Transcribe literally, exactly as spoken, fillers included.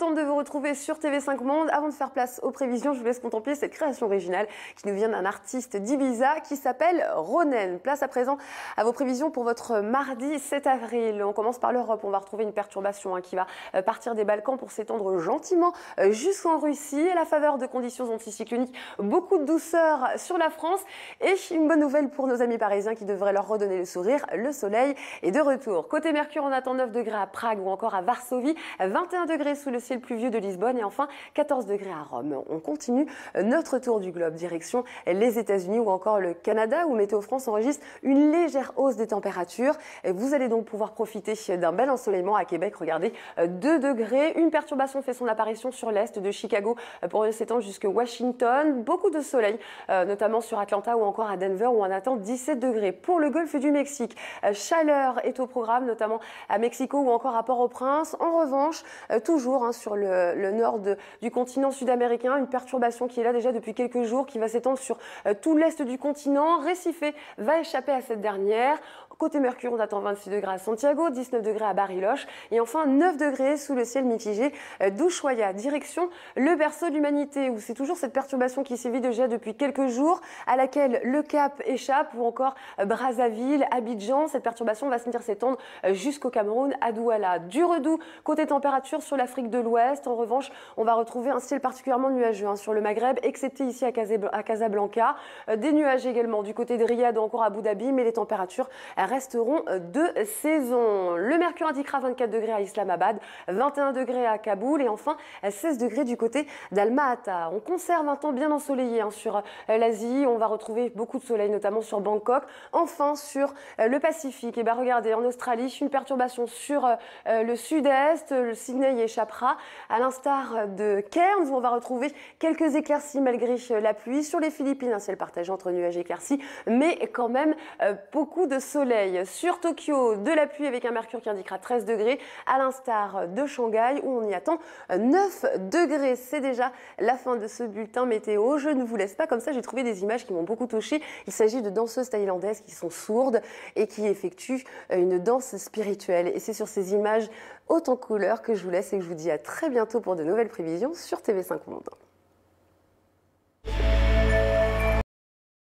contente de vous retrouver sur T V cinq Monde. Avant de faire place aux prévisions, je vous laisse contempler cette création originale qui nous vient d'un artiste d'Ibiza qui s'appelle Ronen. Place à présent à vos prévisions pour votre mardi sept avril. On commence par l'Europe. On va retrouver une perturbation hein, qui va partir des Balkans pour s'étendre gentiment jusqu'en Russie. À la faveur de conditions anticycloniques, beaucoup de douceur sur la France. Et une bonne nouvelle pour nos amis parisiens qui devraient leur redonner le sourire. Le soleil est de retour. Côté Mercure, on attend neuf degrés à Prague ou encore à Varsovie, vingt et un degrés sous le ciel pluvieux de Lisbonne et enfin quatorze degrés à Rome. On continue notre tour du globe, direction les États-Unis ou encore le Canada où Météo France enregistre une légère hausse des températures. Vous allez donc pouvoir profiter d'un bel ensoleillement à Québec. Regardez, deux degrés. Une perturbation fait son apparition sur l'est de Chicago pour s'étendre jusqu'à Washington. Beaucoup de soleil, notamment sur Atlanta ou encore à Denver où on attend dix-sept degrés. Pour le golfe du Mexique, chaleur est au programme, notamment à Mexico ou encore à Port-au-Prince. En revanche, euh, toujours hein, sur le, le nord de, du continent sud-américain, une perturbation qui est là déjà depuis quelques jours, qui va s'étendre sur euh, tout l'est du continent. Recife va échapper à cette dernière. Côté Mercure, on attend vingt-six degrés à Santiago, dix-neuf degrés à Bariloche et enfin neuf degrés sous le ciel mitigé d'Ushuaia. Direction le berceau de l'humanité où c'est toujours cette perturbation qui sévit déjà depuis quelques jours, à laquelle le Cap échappe ou encore Brazzaville, Abidjan. Cette perturbation va se venir s'étendre jusqu'au Cameroun, à Douala. Du redoux côté température sur l'Afrique de l'Ouest. En revanche, on va retrouver un ciel particulièrement nuageux hein, sur le Maghreb, excepté ici à Casablanca. Des nuages également du côté de Riyad ou encore à Abu Dhabi, mais les températures resteront de saison. Le mercure indiquera vingt-quatre degrés à Islamabad, vingt et un degrés à Kaboul et enfin seize degrés du côté d'Alma-Ata. On conserve un temps bien ensoleillé hein, sur l'Asie. On va retrouver beaucoup de soleil, notamment sur Bangkok. Enfin, sur le Pacifique, et bien regardez, en Australie, une perturbation sur le sud-est. Le Sydney y échappera. À l'instar de Cairns, où on va retrouver quelques éclaircies malgré la pluie. Sur les Philippines, un ciel partagé entre nuages et éclaircies, mais quand même beaucoup de soleil. Sur Tokyo, de la pluie avec un mercure qui indiquera treize degrés, à l'instar de Shanghai où on y attend neuf degrés. C'est déjà la fin de ce bulletin météo. Je ne vous laisse pas comme ça, j'ai trouvé des images qui m'ont beaucoup touchée. Il s'agit de danseuses thaïlandaises qui sont sourdes et qui effectuent une danse spirituelle. Et c'est sur ces images hautes en couleurs que je vous laisse et que je vous dis à très bientôt pour de nouvelles prévisions sur T V cinq Monde.